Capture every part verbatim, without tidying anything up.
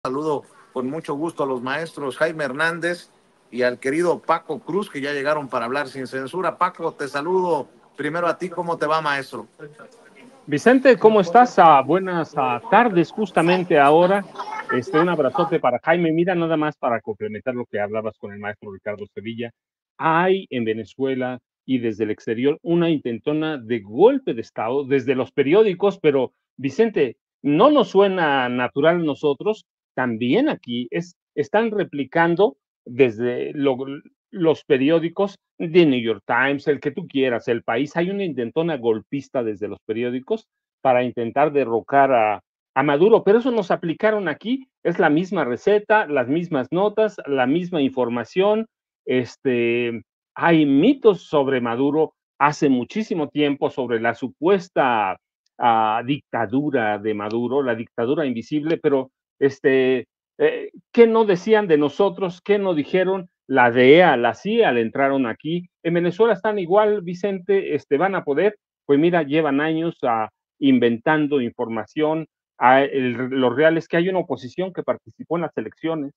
Saludo con mucho gusto a los maestros Jaime Hernández y al querido Paco Cruz, que ya llegaron para hablar sin censura. Paco, te saludo primero a ti. ¿Cómo te va, maestro? Vicente, ¿cómo estás? Ah, buenas ah, tardes, justamente ahora. Este, un abrazote para Jaime. Mira, nada más para complementar lo que hablabas con el maestro Ricardo Sevilla. Hay en Venezuela y desde el exterior una intentona de golpe de Estado desde los periódicos, pero Vicente, no nos suena natural a nosotros. También aquí es, están replicando desde lo- los periódicos de New York Times, el que tú quieras, El País. Hay una intentona golpista desde los periódicos para intentar derrocar a, a Maduro, pero eso nos aplicaron aquí, es la misma receta, las mismas notas, la misma información. Este, hay mitos sobre Maduro hace muchísimo tiempo, sobre la supuesta uh, dictadura de Maduro, la dictadura invisible, pero este, eh, ¿qué no decían de nosotros? ¿Qué no dijeron? La D E A, la C I A le entraron aquí. En Venezuela están igual, Vicente, este, van a poder, pues mira, llevan años a, inventando información. A el, lo real es que hay una oposición que participó en las elecciones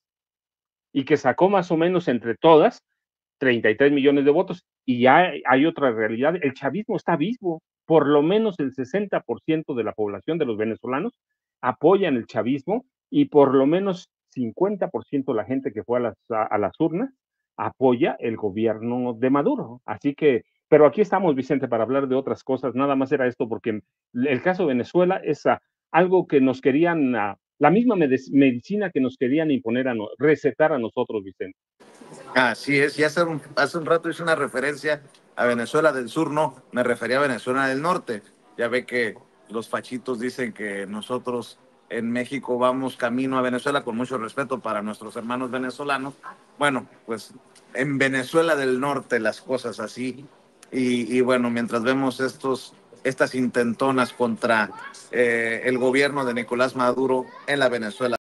y que sacó más o menos entre todas treinta y tres millones de votos. Y ya hay otra realidad, el chavismo está vivo, por lo menos el sesenta por ciento de la población de los venezolanos apoyan el chavismo y por lo menos cincuenta por ciento de la gente que fue a las, a, a las urnas apoya el gobierno de Maduro. Así que, pero aquí estamos, Vicente, para hablar de otras cosas. Nada más era esto, porque el caso de Venezuela es uh, algo que nos querían, uh, la misma medicina que nos querían imponer, a no, recetar a nosotros, Vicente. Así es, y hace un, hace un rato hice una referencia a Venezuela del Sur, no, me refería a Venezuela del Norte. Ya ve que los fachitos dicen que nosotros en México vamos camino a Venezuela, con mucho respeto para nuestros hermanos venezolanos. Bueno, pues en Venezuela del Norte las cosas así. Y, y bueno, mientras vemos estos, estas intentonas contra eh, el gobierno de Nicolás Maduro en la Venezuela